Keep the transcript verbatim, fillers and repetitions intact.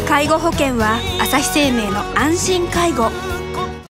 介護保険は朝日生命の安心介護。